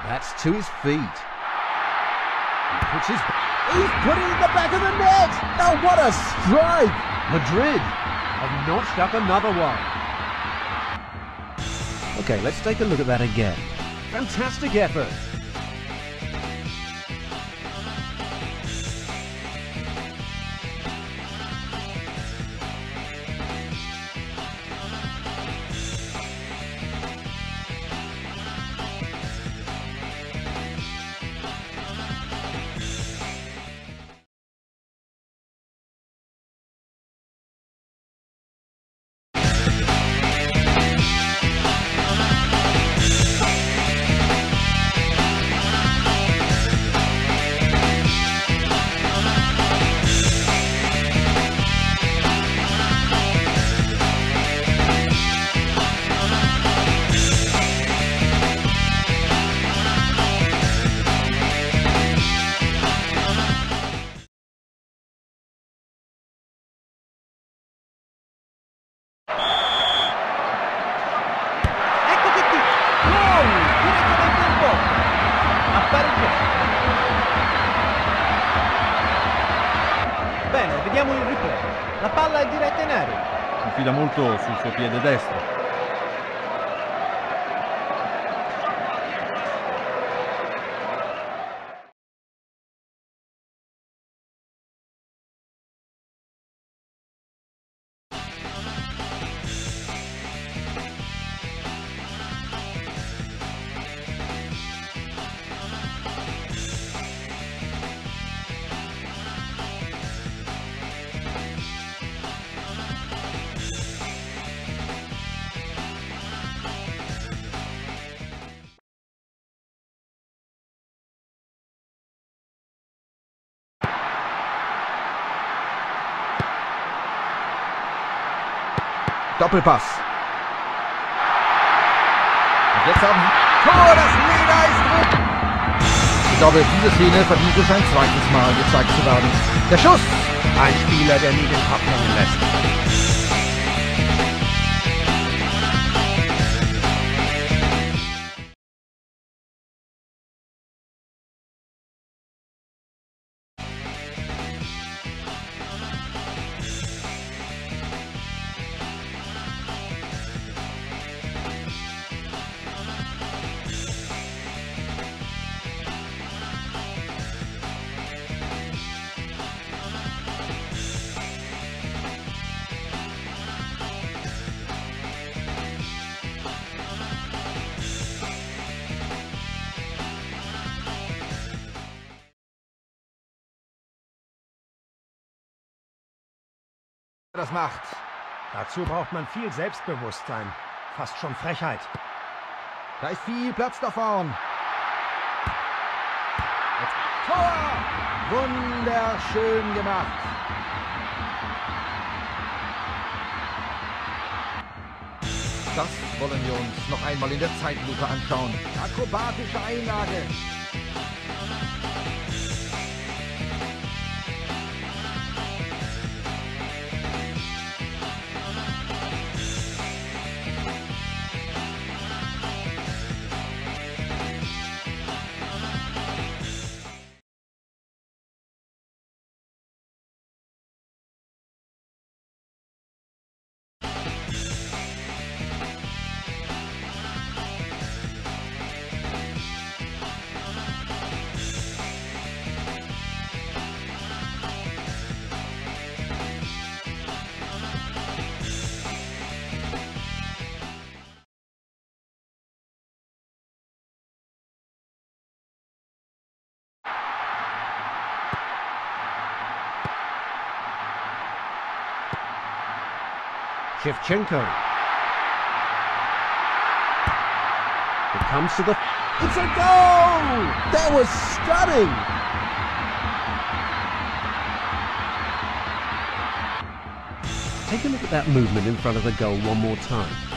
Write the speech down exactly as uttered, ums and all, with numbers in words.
That's to his feet. He puts his... He's put it in the back of the net! Oh, what a strike! Madrid have notched up another one. Okay, let's take a look at that again. Fantastic effort. Bene, vediamo il replay. La palla è diretta in aria. Si fida molto sul suo piede destro. Doppelpass. Und jetzt haben sie... Tor, das Leder ist drin! Ich glaube, diese Szene verdient es ein zweites Mal gezeigt zu werden. Der Schuss! Ein Spieler, der nie den Kopf hängen lässt. Das macht. Dazu braucht man viel Selbstbewusstsein. Fast schon Frechheit. Da ist viel Platz da vorn. Jetzt Tor! Wunderschön gemacht. Das wollen wir uns noch einmal in der Zeitlupe anschauen. Akrobatische Einlage. Shevchenko. It comes to the... It's a goal! That was stunning! Take a look at that movement in front of the goal one more time.